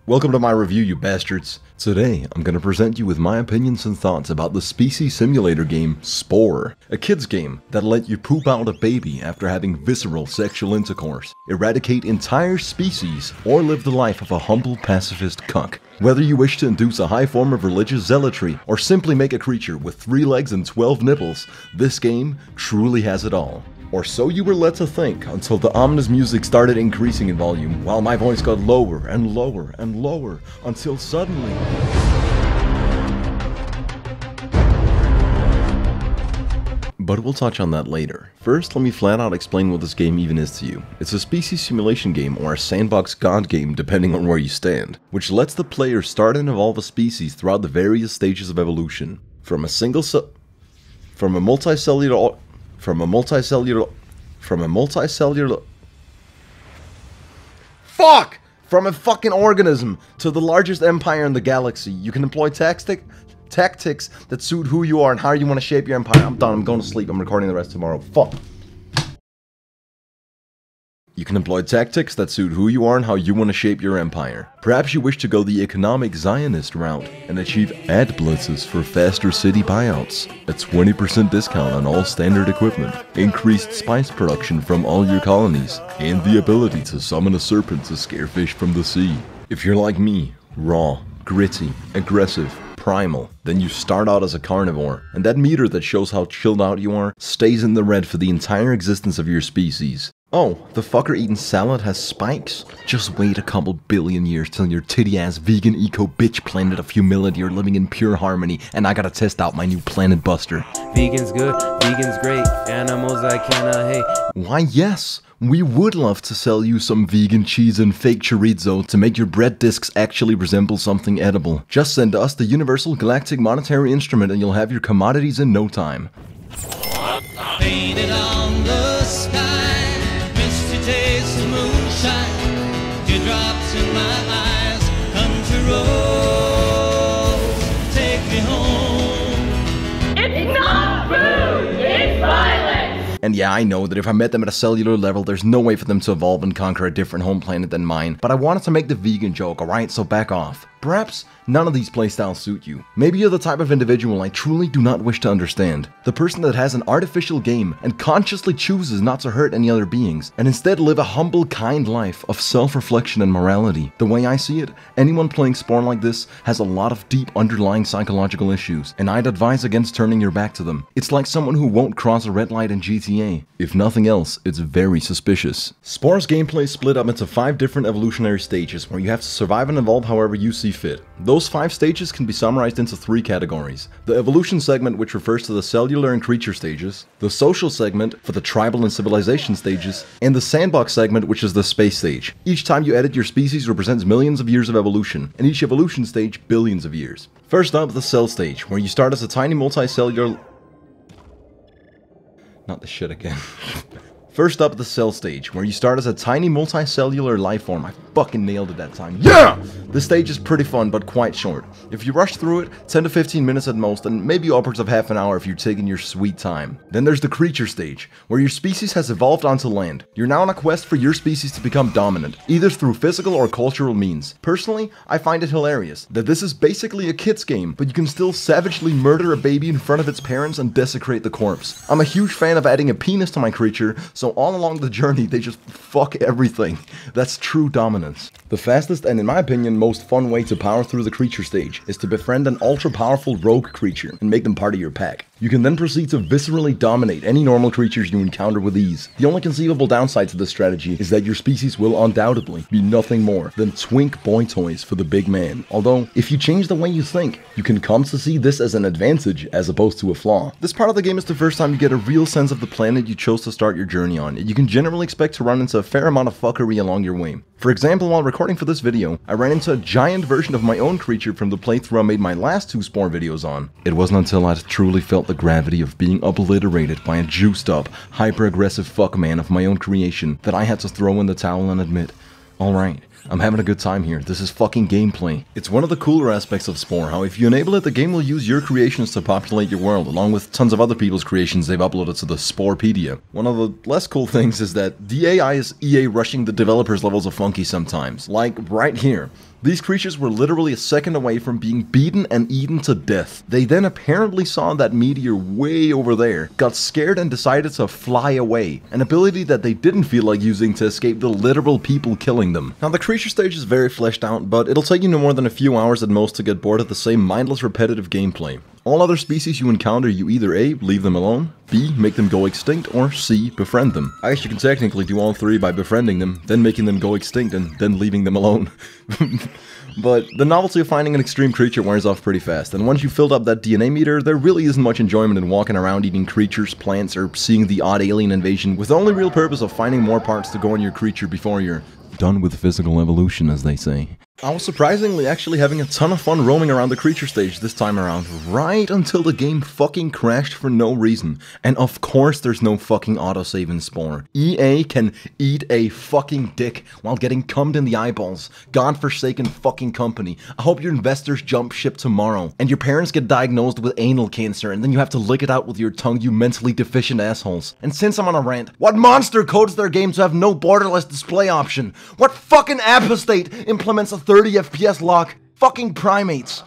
Welcome to my review, you bastards. Today, I'm gonna present you with my opinions and thoughts about the species simulator game, Spore. A kid's game that'll let you poop out a baby after having visceral sexual intercourse, eradicate entire species, or live the life of a humble pacifist cuck. Whether you wish to induce a high form of religious zealotry, or simply make a creature with 3 legs and 12 nipples, this game truly has it all. Or so you were led to think, until the ominous music started increasing in volume, while my voice got lower and lower and lower, until suddenly... But we'll touch on that later. First, let me flat out explain what this game even is to you. It's a species simulation game, or a sandbox god game depending on where you stand, which lets the player start and evolve a species throughout the various stages of evolution. From a multicellular fucking organism to the largest empire in the galaxy. You can employ tactics that suit who you are and how you want to shape your empire. I'm done, I'm going to sleep, I'm recording the rest tomorrow. Fuck. You can employ tactics that suit who you are and how you want to shape your empire. Perhaps you wish to go the economic Zionist route and achieve ad blitzes for faster city buyouts, a 20% discount on all standard equipment, increased spice production from all your colonies, and the ability to summon a serpent to scare fish from the sea. If you're like me, raw, gritty, aggressive, primal, then you start out as a carnivore, and that meter that shows how chilled out you are stays in the red for the entire existence of your species. Oh, the fucker eating salad has spikes? Just wait a couple billion years till your titty-ass vegan eco-bitch planet of humility are living in pure harmony, and I gotta test out my new Planet Buster. Vegan's good, vegan's great, animals I cannot hate. Why yes, we would love to sell you some vegan cheese and fake chorizo to make your bread discs actually resemble something edible. Just send us the Universal Galactic Monetary Instrument and you'll have your commodities in no time. Painted on the sky, misty taste of moonshine, teardrops in my eyes, country roads, take me home. It's not food, it's violence! And yeah, I know that if I met them at a cellular level, there's no way for them to evolve and conquer a different home planet than mine, but I wanted to make the vegan joke, alright, so back off. Perhaps none of these playstyles suit you. Maybe you're the type of individual I truly do not wish to understand. The person that has an artificial game and consciously chooses not to hurt any other beings, and instead live a humble, kind life of self-reflection and morality. The way I see it, anyone playing Spore like this has a lot of deep underlying psychological issues, and I'd advise against turning your back to them. It's like someone who won't cross a red light in GTA. If nothing else, it's very suspicious. Spore's gameplay is split up into 5 different evolutionary stages where you have to survive and evolve however you see fit. Those 5 stages can be summarized into 3 categories. The evolution segment, which refers to the cellular and creature stages, the social segment for the tribal and civilization stages, and the sandbox segment, which is the space stage. Each time you edit your species represents millions of years of evolution, and each evolution stage billions of years. First up, the cell stage, where you start as a tiny multicellular... Not the shit again. First up, the cell stage, where you start as a tiny multicellular life form. I fucking nailed it that time. Yeah! This stage is pretty fun, but quite short. If you rush through it, 10 to 15 minutes at most, and maybe upwards of half an hour if you're taking your sweet time. Then there's the creature stage, where your species has evolved onto land. You're now on a quest for your species to become dominant, either through physical or cultural means. Personally, I find it hilarious that this is basically a kid's game, but you can still savagely murder a baby in front of its parents and desecrate the corpse. I'm a huge fan of adding a penis to my creature, so all along the journey they just fuck everything. That's true dominance. The fastest and in my opinion most fun way to power through the creature stage is to befriend an ultra powerful rogue creature and make them part of your pack. You can then proceed to viscerally dominate any normal creatures you encounter with ease. The only conceivable downside to this strategy is that your species will undoubtedly be nothing more than twink boy toys for the big man. Although, if you change the way you think, you can come to see this as an advantage as opposed to a flaw. This part of the game is the first time you get a real sense of the planet you chose to start your journey on. You can generally expect to run into a fair amount of fuckery along your way. For example, while recording for this video, I ran into a giant version of my own creature from the playthrough I made my last 2 Spore videos on. It wasn't until I truly felt the gravity of being obliterated by a juiced up, hyper-aggressive fuckman of my own creation that I had to throw in the towel and admit, alright, I'm having a good time here. This is fucking gameplay. It's one of the cooler aspects of Spore, how if you enable it, the game will use your creations to populate your world, along with tons of other people's creations they've uploaded to the Sporepedia. One of the less cool things is that the AI is EA rushing the developers' levels of funky sometimes. Like, right here. These creatures were literally a second away from being beaten and eaten to death. They then apparently saw that meteor way over there, got scared and decided to fly away, an ability that they didn't feel like using to escape the literal people killing them. Now the creature stage is very fleshed out, but it'll take you no more than a few hours at most to get bored of the same mindless repetitive gameplay. All other species you encounter, you either A, leave them alone, B, make them go extinct, or C, befriend them. I guess you can technically do all three by befriending them, then making them go extinct, and then leaving them alone. But the novelty of finding an extreme creature wears off pretty fast, and once you've filled up that DNA meter, there really isn't much enjoyment in walking around eating creatures, plants, or seeing the odd alien invasion, with the only real purpose of finding more parts to go on your creature before you're done with physical evolution, as they say. I was surprisingly actually having a ton of fun roaming around the creature stage this time around, right until the game fucking crashed for no reason. And of course there's no fucking autosave in Spore. EA can eat a fucking dick while getting cummed in the eyeballs. Godforsaken fucking company. I hope your investors jump ship tomorrow, and your parents get diagnosed with anal cancer, and then you have to lick it out with your tongue, you mentally deficient assholes. And since I'm on a rant, what monster codes their game to have no borderless display option? What fucking apostate implements a 30 FPS lock? Fucking primates.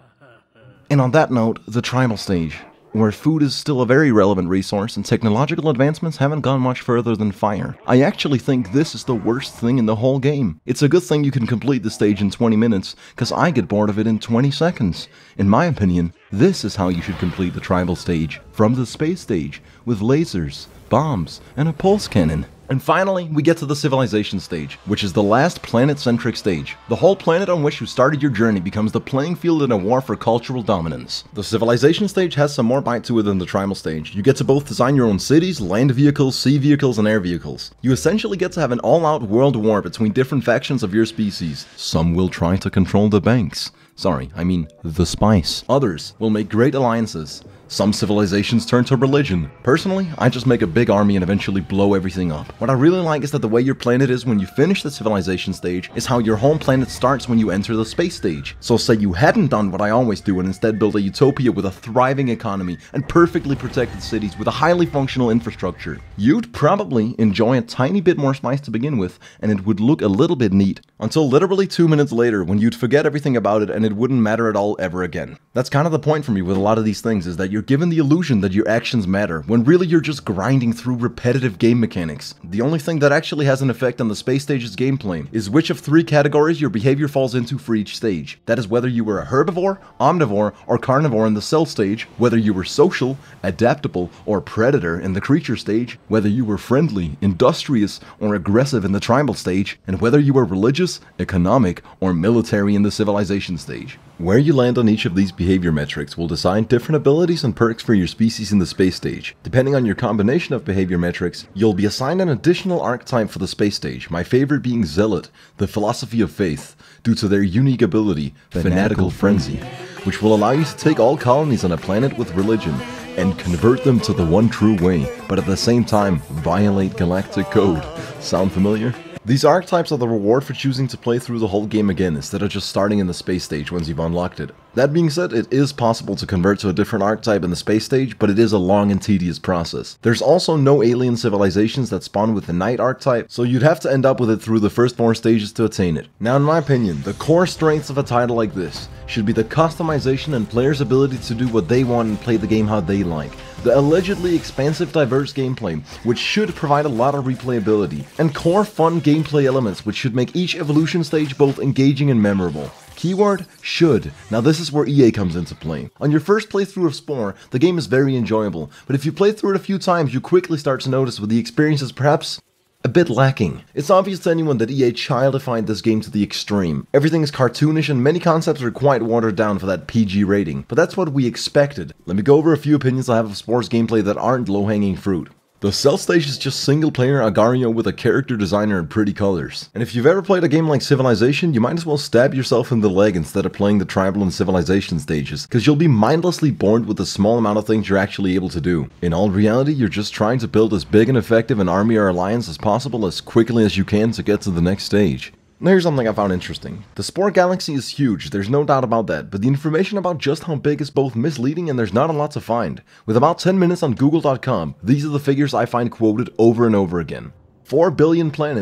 And on that note, the tribal stage, where food is still a very relevant resource and technological advancements haven't gone much further than fire. I actually think this is the worst thing in the whole game. It's a good thing you can complete the stage in 20 minutes, cause I get bored of it in 20 seconds. In my opinion, this is how you should complete the tribal stage, from the space stage, with lasers, bombs, and a pulse cannon. And finally, we get to the civilization stage, which is the last planet-centric stage. The whole planet on which you started your journey becomes the playing field in a war for cultural dominance. The civilization stage has some more bite to it than the tribal stage. You get to both design your own cities, land vehicles, sea vehicles, and air vehicles. You essentially get to have an all-out world war between different factions of your species. Some will try to control the banks. Sorry, I mean the spice. Others will make great alliances. Some civilizations turn to religion. Personally, I just make a big army and eventually blow everything up. What I really like is that the way your planet is when you finish the civilization stage is how your home planet starts when you enter the space stage. So say you hadn't done what I always do and instead build a utopia with a thriving economy and perfectly protected cities with a highly functional infrastructure. You'd probably enjoy a tiny bit more spice to begin with, and it would look a little bit neat, until literally 2 minutes later when you'd forget everything about it and it wouldn't matter at all ever again. That's kind of the point for me with a lot of these things, is that you're given the illusion that your actions matter, when really you're just grinding through repetitive game mechanics. The only thing that actually has an effect on the space stage's gameplay is which of 3 categories your behavior falls into for each stage. That is whether you were a herbivore, omnivore, or carnivore in the cell stage, whether you were social, adaptable, or predator in the creature stage, whether you were friendly, industrious, or aggressive in the tribal stage, and whether you were religious, economic, or military in the civilization stage. Where you land on each of these behavior metrics will decide different abilities and perks for your species in the space stage. Depending on your combination of behavior metrics, you'll be assigned an additional archetype for the space stage, my favorite being Zealot, the philosophy of faith, due to their unique ability, Fanatical Frenzy, which will allow you to take all colonies on a planet with religion and convert them to the one true way, but at the same time violate galactic code. Sound familiar? These archetypes are the reward for choosing to play through the whole game again instead of just starting in the space stage once you've unlocked it. That being said, it is possible to convert to a different archetype in the space stage, but it is a long and tedious process. There's also no alien civilizations that spawn with the night archetype, so you'd have to end up with it through the first 4 stages to attain it. Now in my opinion, the core strengths of a title like this should be the customization and players' ability to do what they want and play the game how they like. The allegedly expansive diverse gameplay, which should provide a lot of replayability, and core fun gameplay elements which should make each evolution stage both engaging and memorable. Keyword, should. Now this is where EA comes into play. On your first playthrough of Spore, the game is very enjoyable, but if you play through it a few times, you quickly start to notice with the experience is perhaps a bit lacking. It's obvious to anyone that EA childified this game to the extreme. Everything is cartoonish and many concepts are quite watered down for that PG rating, but that's what we expected. Let me go over a few opinions I have of Spore's gameplay that aren't low-hanging fruit. The cell stage is just single-player Agario with a character designer and pretty colors. And if you've ever played a game like Civilization, you might as well stab yourself in the leg instead of playing the tribal and civilization stages, because you'll be mindlessly bored with the small amount of things you're actually able to do. In all reality, you're just trying to build as big and effective an army or alliance as possible as quickly as you can to get to the next stage. Now here's something I found interesting. The Spore galaxy is huge, there's no doubt about that, but the information about just how big is both misleading and there's not a lot to find. With about 10 minutes on google.com, these are the figures I find quoted over and over again. 4 billion planets,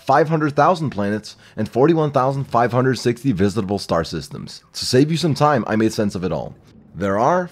500,000 planets, and 41,560 visitable star systems. To save you some time, I made sense of it all. There are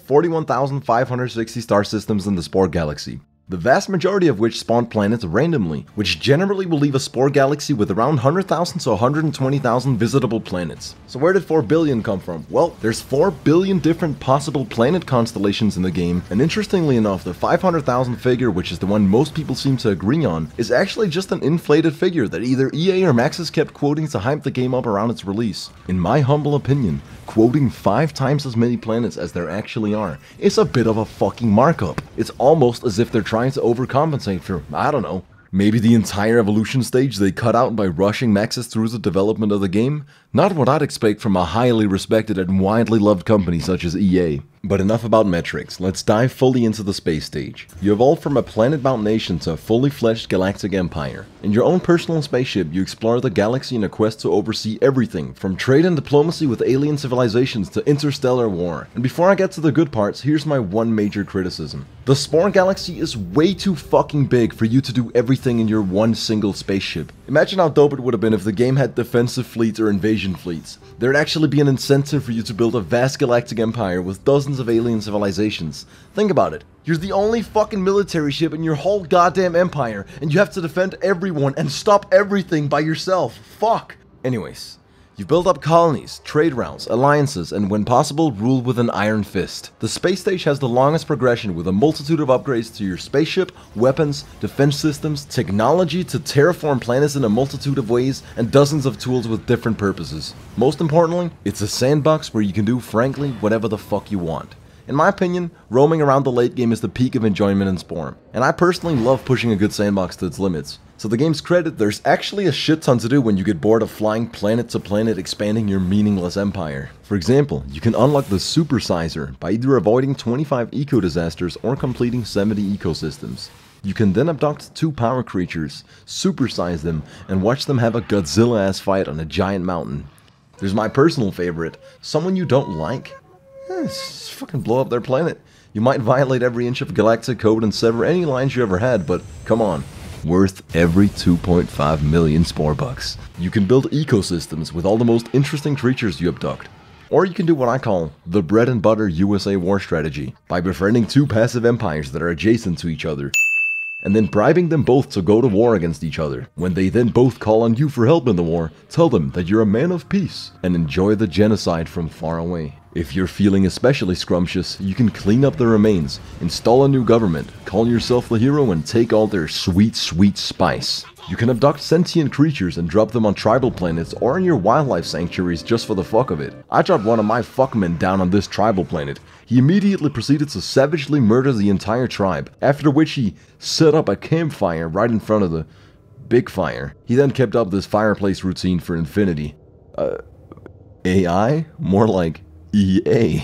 41,560 star systems in the Spore Galaxy, the vast majority of which spawn planets randomly, which generally will leave a Spore Galaxy with around 100,000 to 120,000 visitable planets. So where did 4 billion come from? Well, there's 4 billion different possible planet constellations in the game, and interestingly enough, the 500,000 figure, which is the one most people seem to agree on, is actually just an inflated figure that either EA or Maxis kept quoting to hype the game up around its release. In my humble opinion, quoting 5 times as many planets as there actually are is a bit of a fucking markup. It's almost as if they're trying to overcompensate for, I don't know, maybe the entire evolution stage they cut out by rushing Maxis through the development of the game? Not what I'd expect from a highly respected and widely loved company such as EA. But enough about metrics, let's dive fully into the space stage. You evolve from a planet-bound nation to a fully fledged galactic empire. In your own personal spaceship, you explore the galaxy in a quest to oversee everything, from trade and diplomacy with alien civilizations to interstellar war. And before I get to the good parts, here's my one major criticism. The Spore Galaxy is way too fucking big for you to do everything in your one single spaceship. Imagine how dope it would have been if the game had defensive fleets or invasion fleets. There'd actually be an incentive for you to build a vast galactic empire with dozens of alien civilizations. Think about it. You're the only fucking military ship in your whole goddamn empire, and you have to defend everyone and stop everything by yourself. Fuck! Anyways, you've built up colonies, trade routes, alliances, and when possible, rule with an iron fist. The space stage has the longest progression with a multitude of upgrades to your spaceship, weapons, defense systems, technology to terraform planets in a multitude of ways, and dozens of tools with different purposes. Most importantly, it's a sandbox where you can do, frankly, whatever the fuck you want. In my opinion, roaming around the late game is the peak of enjoyment in Spore, and I personally love pushing a good sandbox to its limits. To the game's credit, there's actually a shit ton to do when you get bored of flying planet to planet expanding your meaningless empire. For example, you can unlock the Supersizer by either avoiding 25 eco-disasters or completing 70 ecosystems. You can then abduct 2 power creatures, supersize them, and watch them have a Godzilla-ass fight on a giant mountain. There's my personal favorite, someone you don't like? Just fucking blow up their planet. You might violate every inch of galactic code and sever any lines you ever had, but come on. Worth every 2.5 million Spore bucks. You can build ecosystems with all the most interesting creatures you abduct. Or you can do what I call the bread and butter USA war strategy, by befriending 2 passive empires that are adjacent to each other, and then bribing them both to go to war against each other. When they then both call on you for help in the war, tell them that you're a man of peace, and enjoy the genocide from far away. If you're feeling especially scrumptious, you can clean up the remains, install a new government, call yourself the hero, and take all their sweet, sweet spice. You can abduct sentient creatures and drop them on tribal planets or in your wildlife sanctuaries just for the fuck of it. I dropped one of my fuckmen down on this tribal planet. He immediately proceeded to savagely murder the entire tribe, after which he set up a campfire right in front of the big fire. He then kept up this fireplace routine for infinity. AI? More like EA.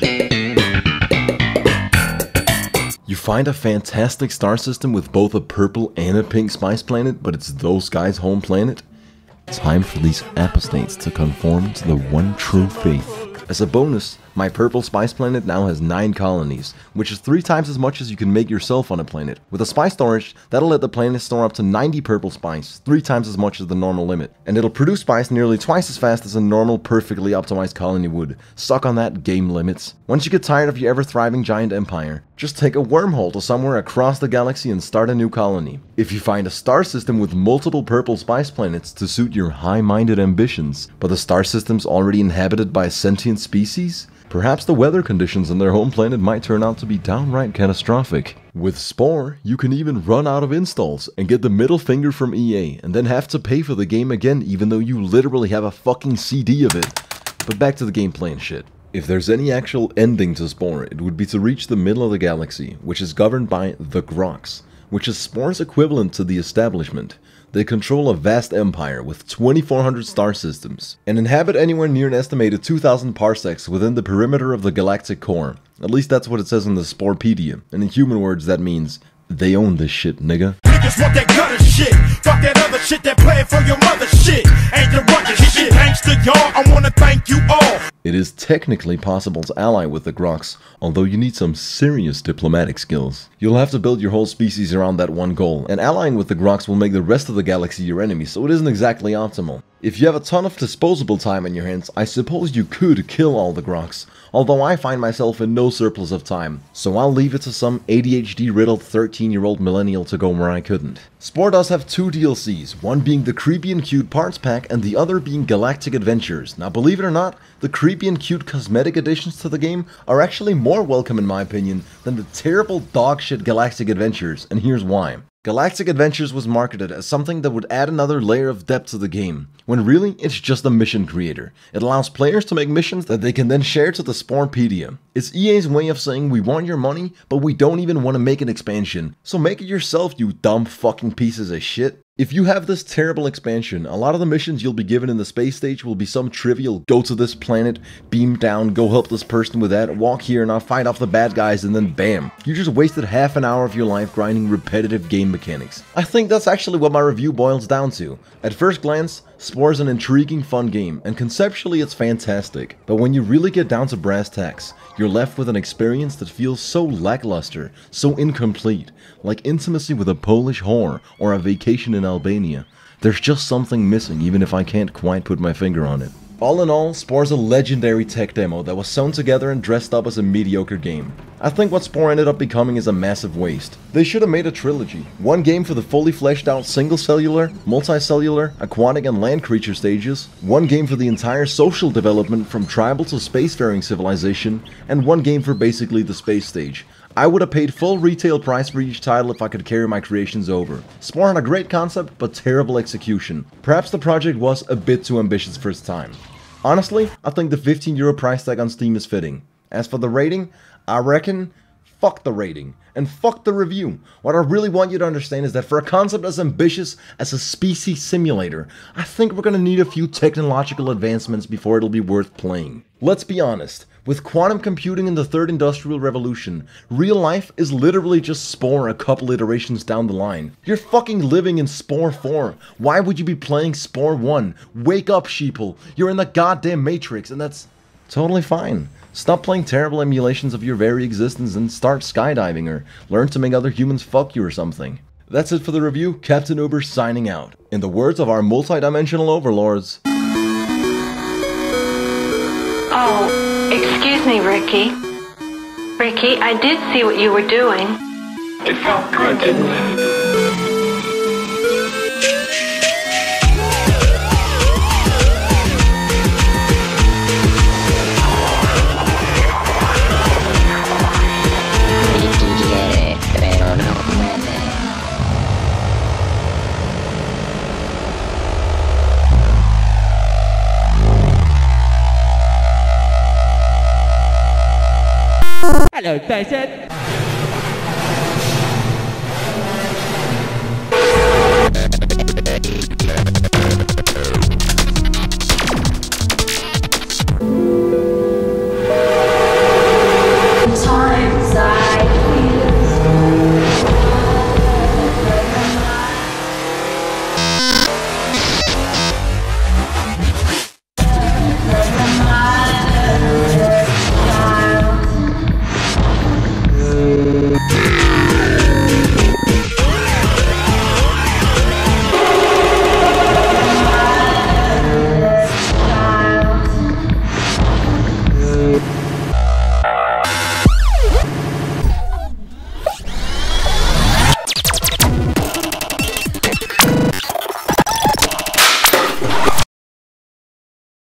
You find a fantastic star system with both a purple and a pink spice planet, but it's those guys' home planet? Time for these apostates to conform to the one true faith. As a bonus, my purple spice planet now has 9 colonies, which is 3 times as much as you can make yourself on a planet. With a spice storage, that'll let the planet store up to 90 purple spice, 3 times as much as the normal limit. And it'll produce spice nearly twice as fast as a normal, perfectly optimized colony would. Suck on that, game limits. Once you get tired of your ever-thriving giant empire, just take a wormhole to somewhere across the galaxy and start a new colony. If you find a star system with multiple purple spice planets to suit your high-minded ambitions, but the star system's already inhabited by a sentient species, perhaps the weather conditions on their home planet might turn out to be downright catastrophic. With Spore, you can even run out of installs and get the middle finger from EA and then have to pay for the game again even though you literally have a fucking CD of it. But back to the gameplay and shit. If there's any actual ending to Spore, it would be to reach the middle of the galaxy, which is governed by the Grox, which is Spore's equivalent to the Establishment. They control a vast empire with 2,400 star systems, and inhabit anywhere near an estimated 2,000 parsecs within the perimeter of the galactic core. At least that's what it says in the Sporepedia, and in human words that means, they own this shit, nigga. Niggas want that gutter shit, fuck that other shit that playing for your mother shit, ain't the rugged shit, thanks to y'all, I wanna thank you all. It is technically possible to ally with the Grox, although you need some serious diplomatic skills. You'll have to build your whole species around that one goal, and allying with the Grox will make the rest of the galaxy your enemy, so it isn't exactly optimal. If you have a ton of disposable time in your hands, I suppose you could kill all the Grox, although I find myself in no surplus of time, so I'll leave it to some ADHD-riddled 13-year-old millennial to go where I couldn't. Spore does have 2 DLCs, one being the Creepy and Cute Parts Pack and the other being Galactic Adventures. Now believe it or not, the Creepy and Cute cosmetic additions to the game are actually more welcome in my opinion than the terrible dogshit Galactic Adventures, and here's why. Galactic Adventures was marketed as something that would add another layer of depth to the game, when really it's just a mission creator. It allows players to make missions that they can then share to the Sporepedia. It's EA's way of saying we want your money, but we don't even want to make an expansion, so make it yourself, you dumb fucking pieces of shit. If you have this terrible expansion, a lot of the missions you'll be given in the space stage will be some trivial go to this planet, beam down, go help this person with that, walk here, now fight off the bad guys, and then bam. You just wasted half an hour of your life grinding repetitive game mechanics. I think that's actually what my review boils down to. At first glance, Spore is an intriguing fun game, and conceptually it's fantastic, but when you really get down to brass tacks, you're left with an experience that feels so lackluster, so incomplete, like intimacy with a Polish whore or a vacation in Albania. There's just something missing, even if I can't quite put my finger on it. All in all, Spore's a legendary tech demo that was sewn together and dressed up as a mediocre game. I think what Spore ended up becoming is a massive waste. They should have made a trilogy. One game for the fully fleshed out single-cellular, multicellular, aquatic and land creature stages, one game for the entire social development from tribal to spacefaring civilization, and one game for basically the space stage. I would have paid full retail price for each title if I could carry my creations over. Spore had a great concept, but terrible execution. Perhaps the project was a bit too ambitious for its time. Honestly, I think the €15 price tag on Steam is fitting. As for the rating, I reckon, fuck the rating, and fuck the review. What I really want you to understand is that for a concept as ambitious as a species simulator, I think we're gonna need a few technological advancements before it'll be worth playing. Let's be honest, with quantum computing in the third industrial revolution, real life is literally just Spore a couple iterations down the line. You're fucking living in Spore 4. Why would you be playing Spore 1? Wake up, sheeple. You're in the goddamn Matrix, and that's totally fine. Stop playing terrible emulations of your very existence and start skydiving, or learn to make other humans fuck you or something. That's it for the review. Captain Uber signing out. In the words of our multi-dimensional overlords. Oh, excuse me, Ricky. Ricky, I did see what you were doing. It felt good, didn't it? Hello, Tyson.